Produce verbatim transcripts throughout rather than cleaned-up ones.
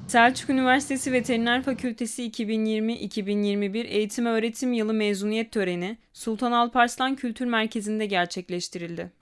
Selçuk Üniversitesi Veteriner Fakültesi iki bin yirmi iki bin yirmi bir Eğitim Öğretim Yılı mezuniyet töreni Sultan Alparslan Kültür Merkezi'nde gerçekleştirildi.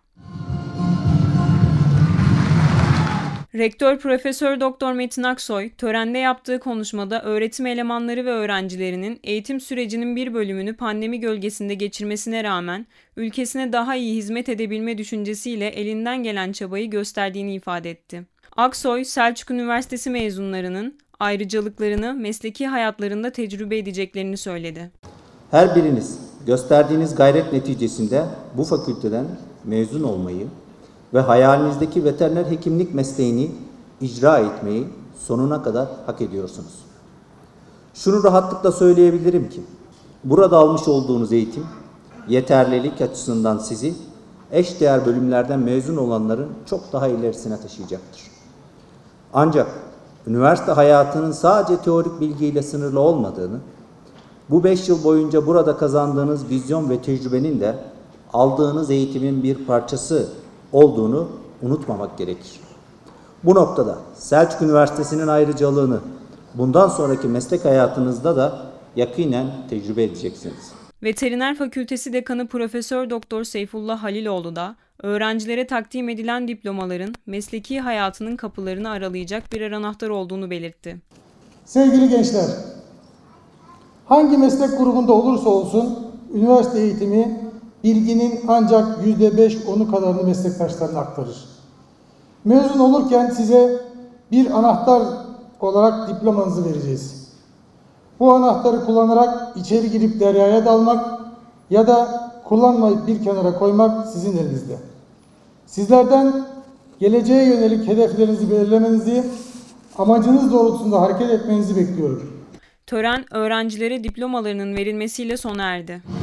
Rektör Profesör Doktor Metin Aksoy, törende yaptığı konuşmada öğretim elemanları ve öğrencilerinin eğitim sürecinin bir bölümünü pandemi gölgesinde geçirmesine rağmen ülkesine daha iyi hizmet edebilme düşüncesiyle elinden gelen çabayı gösterdiğini ifade etti. Aksoy, Selçuk Üniversitesi mezunlarının ayrıcalıklarını mesleki hayatlarında tecrübe edeceklerini söyledi. Her biriniz gösterdiğiniz gayret neticesinde bu fakülteden mezun olmayı ve hayalinizdeki veteriner hekimlik mesleğini icra etmeyi sonuna kadar hak ediyorsunuz. Şunu rahatlıkla söyleyebilirim ki, burada almış olduğunuz eğitim, yeterlilik açısından sizi eşdeğer bölümlerden mezun olanların çok daha ilerisine taşıyacaktır. Ancak üniversite hayatının sadece teorik bilgiyle sınırlı olmadığını, bu beş yıl boyunca burada kazandığınız vizyon ve tecrübenin de aldığınız eğitimin bir parçası olduğunu unutmamak gerekir. Bu noktada Selçuk Üniversitesi'nin ayrıcalığını bundan sonraki meslek hayatınızda da yakinen tecrübe edeceksiniz. Veteriner Fakültesi Dekanı Profesör Doktor Seyfullah Haliloğlu da öğrencilere takdim edilen diplomaların mesleki hayatının kapılarını aralayacak birer anahtar olduğunu belirtti. Sevgili gençler, hangi meslek grubunda olursa olsun üniversite eğitimi bilginin ancak yüzde beş onu kadarını meslektaşlarına aktarır. Mezun olurken size bir anahtar olarak diplomanızı vereceğiz. Bu anahtarı kullanarak içeri girip deryaya dalmak ya da kullanmayıp bir kenara koymak sizin elinizde. Sizlerden geleceğe yönelik hedeflerinizi belirlemenizi, amacınız doğrultusunda hareket etmenizi bekliyorum. Tören öğrencilere diplomalarının verilmesiyle sona erdi.